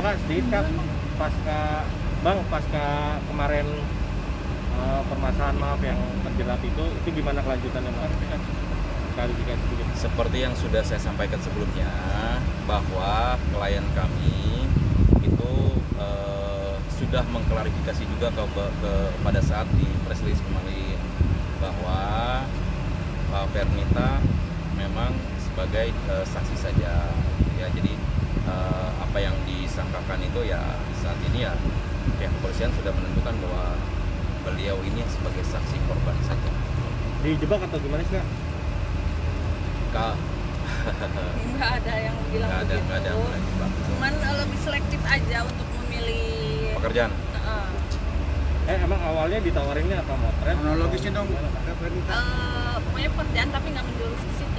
Kak, sedikit Kak, pasca kemarin permasalahan maaf yang terjerat itu gimana kelanjutannya Mas? Klarifikasi sedikit. Seperti yang sudah saya sampaikan sebelumnya, bahwa klien kami itu sudah mengklarifikasi juga pada saat di press release kemarin bahwa Pak Fernita memang sebagai saksi saja ya. Jadi apa yang disangkakan itu ya saat ini ya pihak kepolisian sudah menentukan bahwa beliau ini sebagai saksi korban saja. Dijebak atau gimana sih Kak? Nggak ada yang bilang begitu. Nggak ada dijebak. Cuman lebih selektif aja untuk memilih Pekerjaan. Emang awalnya ditawarinnya apa motret? Kronologisnya dong. Pokoknya pekerjaan tapi nggak menjurus ke situ.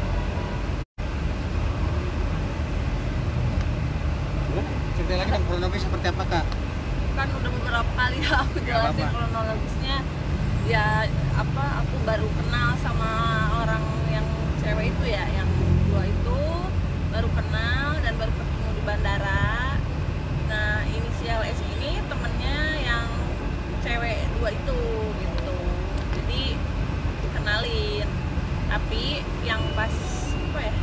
Cerita lagi dong kronologis seperti apa Kak? Kan udah beberapa kali aku jelasin kronologisnya. Ya aku baru kenal sama orang yang cewek itu ya, yang dua itu baru kenal dan baru ketemu di bandara. Nah inisial S ini temennya yang cewek dua itu gitu, jadi dikenalin. Tapi yang pas apa ya,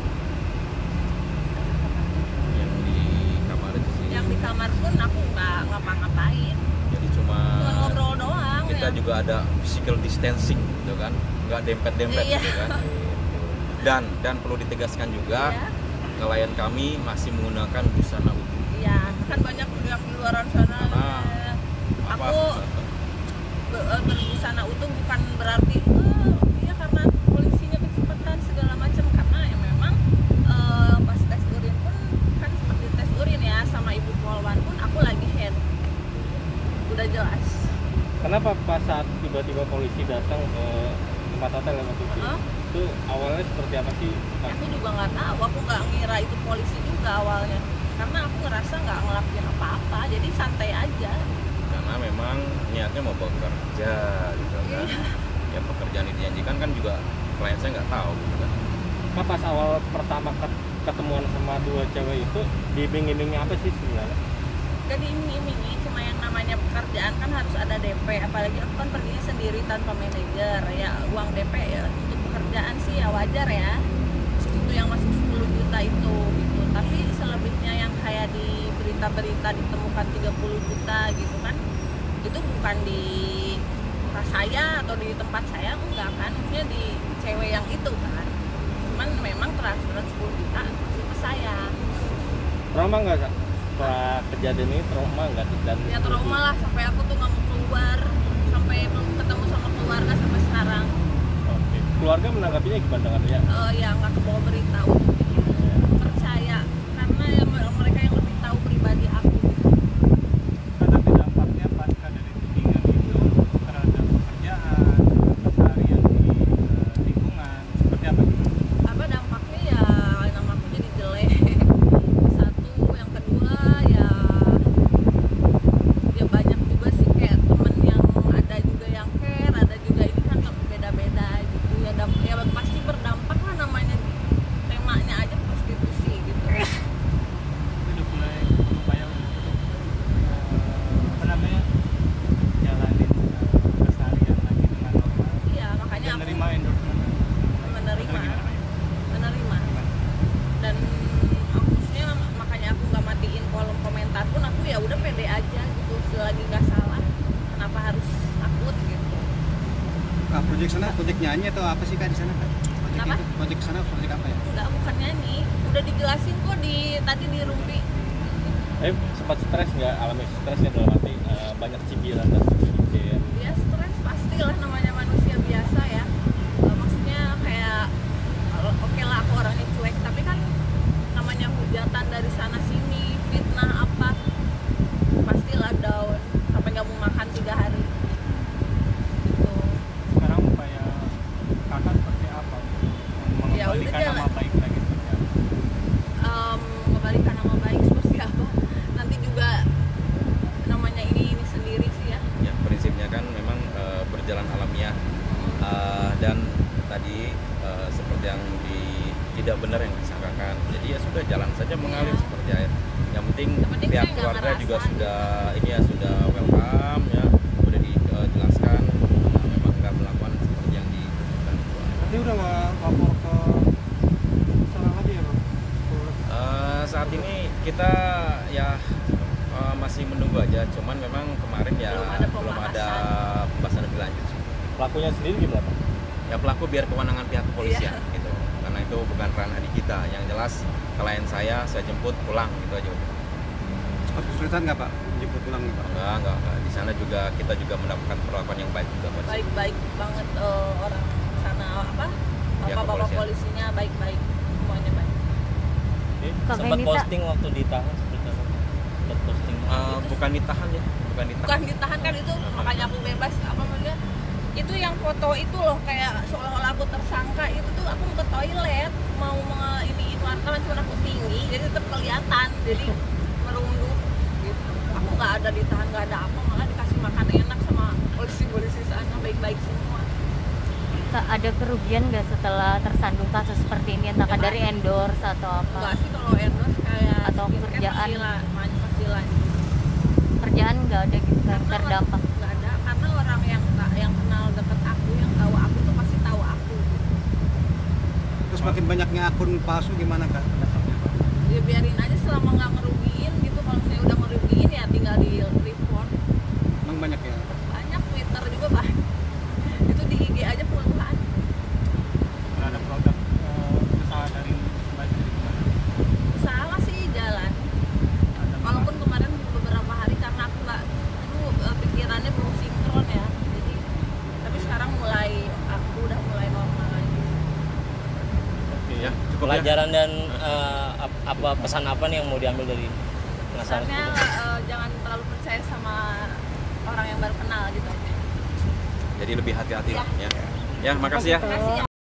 Yang di kamar itu sih. yang di kamar pun aku nggak ngapa-ngapain, Jadi cuma ngobrol doang kita ya. juga ada physical distancing gitu kan, nggak dempet-dempet Iya. gitu kan. Dan perlu ditegaskan juga, Iya. klien kami masih menggunakan busana utuh. Iya, kan banyak yang di luar sana. Apa? Aku berbusana utuh bukan berarti ya karena polisinya kecepatan segala macam, karena ya memang pas tes urin pun kan seperti tes urin ya, sama ibu polwan pun aku lagi head. Udah jelas. Kenapa pas saat tiba-tiba polisi datang ke tempat hotel yang waktu itu awalnya seperti apa sih? Aku juga nggak tahu, aku nggak ngira itu polisi juga awalnya, karena aku ngerasa nggak ngelakuin apa-apa, jadi santai aja. Karena memang niatnya mau bekerja gitu kan. Ya pekerjaan yang dijanjikan kan juga klien saya nggak tahu gitu kan. Nah, pas awal pertama ketemuan sama dua cewek itu diiming-imingi apa sih sebenarnya? Gak diiming-imingi, cuma yang namanya pekerjaan kan harus ada DP, apalagi aku kan perginya sendiri tanpa manajer ya. Uang DP ya untuk pekerjaan sih ya wajar ya, itu yang masuk 10 juta itu gitu. Tapi selebihnya yang kayak di berita-berita ditemukan 30 juta gitu kan, itu bukan di rumah saya atau di tempat saya, enggak kan, maksudnya di cewek yang itu kan. Cuman memang transferan 10 juta masuk ke saya. Trauma nggak Kak? Setelah kejadian ini trauma nggak? Dan Ya trauma lah, sampai aku tuh nggak mau keluar, sampai belum ketemu sama keluarga sampai sekarang. Oke. Keluarga menanggapinya gimana dengan dia? Ya nggak kebawa berita, percaya karena ya mereka yang lebih tahu pribadi aku. Tapi dampaknya pasca dari tudingan itu terhadap pekerjaan, keseharian di lingkungan seperti apa gitu? Apa dampaknya ya, nama aku jadi jelek. Satu, yang kedua ya banyak juga sih kayak temen yang ada juga yang care, ada juga ini kan beda-beda gitu ya. Ya pasti berdampak lah, namanya temanya aja prostitusi gitu. Udah mulai upaya untuk apa namanya jalanin keseharian lagi dengan normal. Iya, makanya Dan aku menerima endorsement. menerima dan maksudnya makanya aku nggak matiin kolom komentar pun, aku ya udah pede aja gitu, selagi nggak salah kenapa harus takut gitu. Nah, proyek sana, proyek nyanyi atau apa sih Kak di sana Kak? Proyek Apa? itu, proyek sana, proyek apa ya? Enggak, bukan nyanyi, udah dijelasin kok tadi di Rumpi. Sempat stres nggak? Alami stresnya dalam arti banyak cibiran dan sebagainya. Dia stres pastilah, namanya manusia biasa ya. Maksudnya kayak oke lah aku orangnya cuek, tapi kan namanya hujatan dari sana sini, fitnah apa, pastilah down sampai nggak mau makan 3 hari gitu. Sekarang upaya Kakak seperti apa? Ya udah Mengembalikan jalan. nama baik lagi seperti apa? Mengembalikan nama baik seperti apa nanti juga, namanya ini sendiri sih ya. Ya prinsipnya kan memang berjalan alamiah. Dan tadi seperti yang tidak benar yang disangkakan. Jadi ya sudah, jalan saja mengalir seperti air. Yang penting Yang penting pihak saya nggak keluarga ngerasa juga gitu. sudah ini ya, sudah welcome ya, sudah dijelaskan memang nggak melakukan seperti yang ditunjukkan itu. Nanti udah nggak lapor ke sana lagi ya Bang? Saat ini kita ya masih menunggu aja, cuman memang kemarin ya Belum ada pembahasan lebih lanjut. Pelakunya sendiri gimana Pak? Ya pelaku biar kewenangan pihak kepolisian gitu, karena itu bukan ranah di kita. Yang jelas klien saya jemput pulang gitu aja. Kesulitan nggak Pak jemput pulang nih Pak? Enggak. Di sana juga kita juga mendapatkan perlakuan yang baik juga Pak. Baik-baik banget orang sana Pihak bapak-bapak kepolisian. polisinya baik-baik, semuanya baik. Kak Sempat Renita. posting waktu ditahan seperti apa? Sempat posting. Bukan ditahan ya, bukan ditahan. Bukan ditahan kan itu, makanya aku bebas maksudnya itu yang foto itu loh, kayak seolah-olah aku tersangka. Itu tuh aku mau ke toilet mau iniin wartawan, cuma aku tinggi jadi tetap kelihatan, jadi merunduk gitu. Aku nggak ada ditahan, nggak ada apa, malah dikasih makan enak sama polisi-polisi sana, baik-baik semua. Kak, ada kerugian nggak setelah tersandung kasus seperti ini, entah dari endorse atau Enggak apa? sih kalau endorse kayak Atau skincare kerjaan. masih lanjut. Kerjaan nggak ada gitu kan, terdampak. Nggak ada, karena orang yang kenal deket aku, yang tahu aku tuh pasti tahu aku. Terus makin banyaknya akun palsu gimana Kak? Ya biarin aja selama nggak ngerugiin gitu. Kalau saya udah ngerugiin ya tinggal di report. Emang banyak ya? Banyak, Twitter juga banyak. Itu di IG aja puluhan. Ada produk usaha dari Mbak sendiri gimana? Usaha masih jalan. Walaupun kemarin beberapa hari karena aku nggak, pikirannya belum sinkron ya. Jadi tapi sekarang aku udah mulai normal lagi. Oke. Ya, cukup ya. Pelajaran dan apa pesan apa nih yang mau diambil dari penasaran? Pesannya jangan terlalu percaya sama orang yang baru kenal gitu aja. Jadi lebih hati-hati lah ya. Ya, makasih ya. Makasih ya.